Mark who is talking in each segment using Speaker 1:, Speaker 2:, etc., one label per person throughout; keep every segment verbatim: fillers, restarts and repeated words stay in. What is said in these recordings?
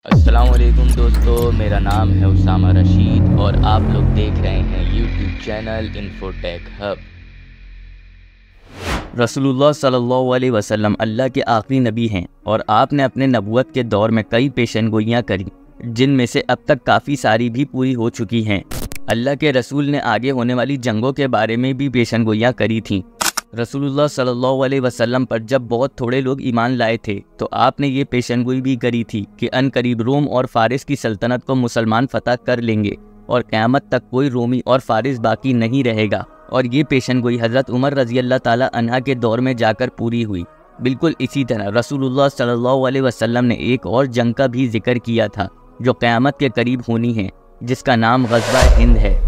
Speaker 1: अस्सलाम वालेकुम दोस्तों, मेरा नाम है उसामा रशीद और आप लोग देख रहे हैं यूट्यूब चैनल इन्फोटेक हब। रसूलुल्लाह सल्लल्लाहु अलैहि वसल्लम अल्लाह के आखिरी नबी हैं और आपने अपने नबूवत के दौर में कई पेशनगोइयाँ करी, जिनमें से अब तक काफ़ी सारी भी पूरी हो चुकी हैं। अल्लाह के रसूल ने आगे होने वाली जंगों के बारे में भी पेशनगोइयाँ करी थीं। रसूलुल्लाह सल्लल्लाहु अलैहि वसल्लम पर जब बहुत थोड़े लोग ईमान लाए थे तो आपने ये पेशनगोई भी करी थी कि अनकरीब रोम और फारिस की सल्तनत को मुसलमान फतह कर लेंगे और क़यामत तक कोई रोमी और फारिस बाकी नहीं रहेगा। और ये पेशनगोई हज़रत उमर रज़ी अल्लाह ताला अन्हा के दौर में जाकर पूरी हुई। बिल्कुल इसी तरह रसूलुल्लाह सल्लल्लाहु अलैहि वसल्लम ने एक और जंग का भी जिक्र किया था जो क़यामत के करीब होनी है, जिसका नाम ग़ज़वा हिंद है।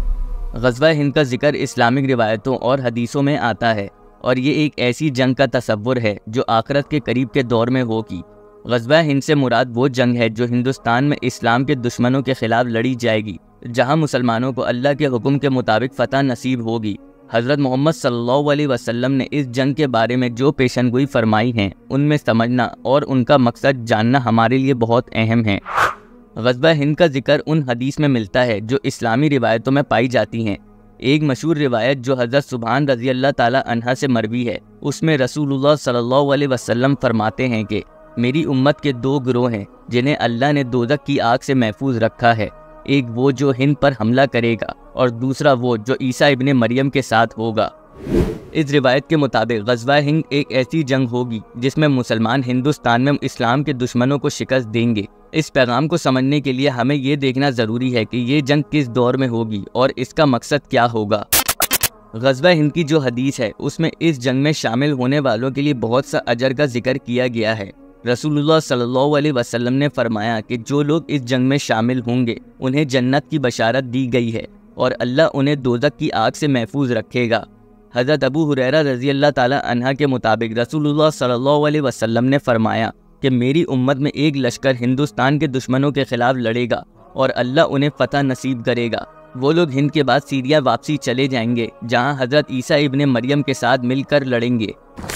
Speaker 1: ग़ज़वा हिंद का जिक्र इस्लामिक रिवायतों और हदीसों में आता है और ये एक ऐसी जंग का तसव्वुर है जो आखिरत के करीब के दौर में होगी। ग़ज़वा हिंद से मुराद वो जंग है जो हिंदुस्तान में इस्लाम के दुश्मनों के खिलाफ लड़ी जाएगी, जहां मुसलमानों को अल्लाह के हुक्म के मुताबिक फ़तह नसीब होगी। हज़रत मोहम्मद सल्लल्लाहु अलैहि वसल्लम ने इस जंग के बारे में जो पेशनगोई फरमाई हैं, उनमें समझना और उनका मकसद जानना हमारे लिए बहुत अहम है। ग़ज़वा हिंद का जिक्र उन हदीस में मिलता है जो इस्लामी रिवायतों में पाई जाती हैं। एक मशहूर रिवायत जो हज़रत सुबहान रज़ी अल्लाह ताला अन्हा से मरवी है, उसमें रसूलुल्लाह सल्लल्लाहु अलैहि वसल्लम फरमाते हैं कि मेरी उम्मत के दो गिरोह हैं जिन्हें अल्लाह ने दोज़ख की आग से महफूज रखा है। एक वो जो हिंद पर हमला करेगा और दूसरा वो जो ईसा इब्ने मरियम के साथ होगा। इस रिवायत के मुताबिक ग़ज़वा हिंद एक ऐसी जंग होगी जिसमें मुसलमान हिंदुस्तान में इस्लाम के दुश्मनों को शिकस्त देंगे। इस पैगाम को समझने के लिए हमें ये देखना ज़रूरी है कि ये जंग किस दौर में होगी और इसका मकसद क्या होगा। ग़ज़वा हिंद की जो हदीस है उसमें इस जंग में शामिल होने वालों के लिए बहुत सा अजर का जिक्र किया गया है। रसूलुल्लाह सल्लल्लाहु अलैहि वसल्लम ने फरमाया कि जो लोग इस जंग में शामिल होंगे उन्हें जन्नत की बशारत दी गई है और अल्लाह उन्हें दोज़ख की आग से महफूज रखेगा। हज़रत अबू हुरैरा रज़ी अल्लाह ताला अन्हा के मुताबिक रसूलुल्लाह सल्लल्लाहु अलैहि वसल्लम ने फरमाया कि मेरी उम्मत में एक लश्कर हिंदुस्तान के दुश्मनों के खिलाफ लड़ेगा और अल्लाह उन्हें फ़तह नसीब करेगा। वो लोग हिंद के बाद सीरिया वापसी चले जाएंगे, जहां हज़रत ईसा इब्ने मरियम के साथ मिलकर लड़ेंगे।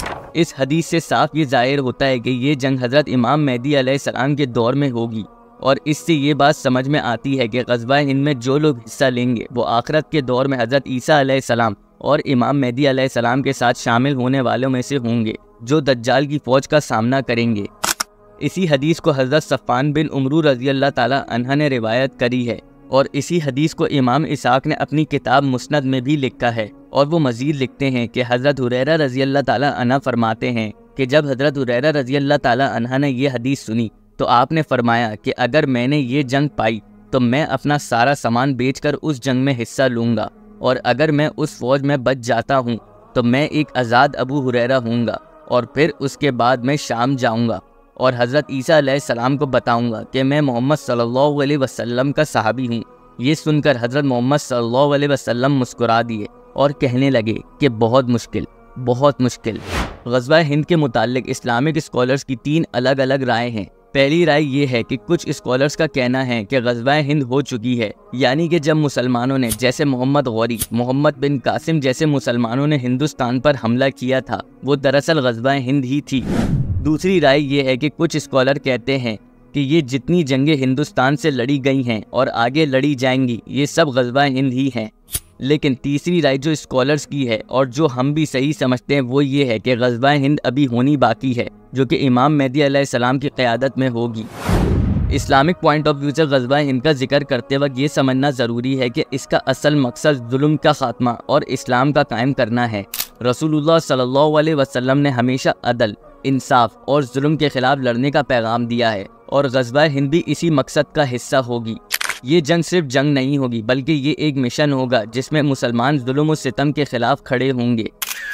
Speaker 1: इस हदीस से साफ ये ज़ाहिर होता है कि ये जंग हज़रत इमाम मेहदी अलैहिस्सलाम के दौर में होगी और इससे ये बात समझ में आती है कि ग़ज़वा हिंद में जो लोग हिस्सा लेंगे वो आखिरत के दौर में हज़रत ईसा अलैहिस्सलाम और इमाम मेहदी अलैहिस्सलाम के साथ शामिल होने वालों में से होंगे जो दज्जाल की फ़ौज का सामना करेंगे। इसी हदीस को हज़रत सफ़ान बिन उमरू रज़ी अल्लाह ताला अन्हा ने रिवायत करी है और इसी हदीस को इमाम इसाक ने अपनी किताब मुस्नद में भी लिखा है। और वो मज़ीद लिखते हैं कि हज़रत हुरैरा रज़ी अल्लाह ताला अन्हा फरमाते हैं कि जब हज़रत हुरैरा रज़ी अल्लाह ताला अन्हा ने ये हदीस सुनी तो आपने फरमाया कि अगर मैंने ये जंग पाई तो मैं अपना सारा सामान बेचकर उस जंग में हिस्सा लूँगा और अगर मैं उस फ़ौज में बच जाता हूँ तो मैं एक आज़ाद अबू हुरैरा हूँगा और फिर उसके बाद मैं शाम जाऊँगा और हज़रत ईसा अलैहिस्सलाम को बताऊँगा कि मैं मोहम्मद सल्लल्लाहु अलैहि वसल्लम का सहाबी हूँ। ये सुनकर हज़रत मोहम्मद सल्लल्लाहु अलैहि वसल्लम मुस्कुरा दिए और कहने लगे कि बहुत मुश्किल बहुत मुश्किल। ग़ज़वा हिंद के मुताल्लिक़ इस्लामिक स्कॉलर्स की तीन अलग अलग राय हैं। पहली राय ये है कि कुछ स्कॉलर्स का कहना है कि ग़ज़वा हिंद हो चुकी है, यानी कि जब मुसलमानों ने जैसे मोहम्मद गौरी, मोहम्मद बिन कासिम जैसे मुसलमानों ने हिंदुस्तान पर हमला किया था वो दरअसल ग़ज़वा हिंद ही थी। दूसरी राय ये है कि कुछ स्कॉलर कहते हैं कि ये जितनी जंगें हिंदुस्तान से लड़ी गई हैं और आगे लड़ी जाएंगी ये सब ग़ज़वा हिंद ही हैं। लेकिन तीसरी राय जो स्कॉलर्स की है और जो हम भी सही समझते हैं वो ये है कि ग़ज़वा हिंद अभी होनी बाकी है, जो कि इमाम मेहदी अलैहिस्सलाम की क़यादत में होगी। इस्लामिक पॉइंट ऑफ व्यू से ग़ज़वा हिंद का जिक्र करते वक्त ये समझना ज़रूरी है कि इसका असल मकसद जुल्म का ख़ात्मा और इस्लाम का कायम करना है। रसूलुल्लाह सल्लल्लाहु अलैहि वसल्लम ने हमेशा अदल, इंसाफ और जुल्म के खिलाफ लड़ने का पैगाम दिया है और ग़ज़वा हिंद भी इसी मकसद का हिस्सा होगी। ये जंग सिर्फ जंग नहीं होगी बल्कि ये एक मिशन होगा जिसमें मुसलमान जुल्म और सितम के खिलाफ खड़े होंगे।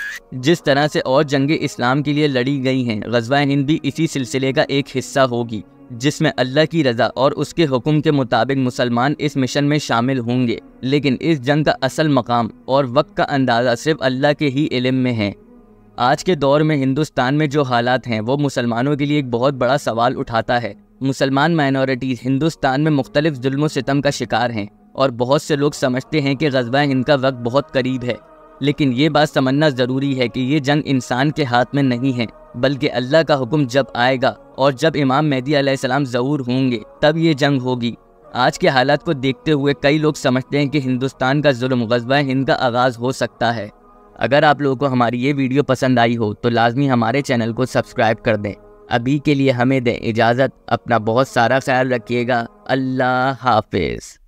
Speaker 1: जिस तरह से और जंगें इस्लाम के लिए लड़ी गई हैं, ग़ज़वा हिंद भी इसी सिलसिले का एक हिस्सा होगी जिसमें अल्लाह की रज़ा और उसके हुक्म के मुताबिक मुसलमान इस मिशन में शामिल होंगे। लेकिन इस जंग का असल मकाम और वक्त का अंदाज़ा सिर्फ अल्लाह के ही इल्म में है। आज के दौर में हिंदुस्तान में जो हालात हैं वो मुसलमानों के लिए एक बहुत बड़ा सवाल उठाता है। मुसलमान माइनॉरिटीज़ हिंदुस्तान में मुख्तलिफ जुल्म व सितम का शिकार हैं और बहुत से लोग समझते हैं कि ग़ज़वा हिंद का वक्त बहुत करीब है। لیکن یہ بات سمجھنا ضروری ہے کہ یہ جنگ انسان کے ہاتھ میں نہیں ہے، بلکہ اللہ کا حکم جب آئے گا اور جب امام مہدی علیہ السلام ظہور ہوں گے تب یہ جنگ ہوگی۔ آج کے حالات کو دیکھتے ہوئے کئی لوگ سمجھتے ہیں کہ ہندوستان کا ظلم غزوہ ہند کا آغاز ہو سکتا ہے۔ اگر آپ لوگوں کو ہماری یہ ویڈیو پسند آئی ہو تو لازمی ہمارے چینل کو سبسکرائب کر دیں۔ ابھی کے لیے ہمیں دیں اجازت، اپنا بہت سارا خیال رکھیے گا، اللہ حافظ۔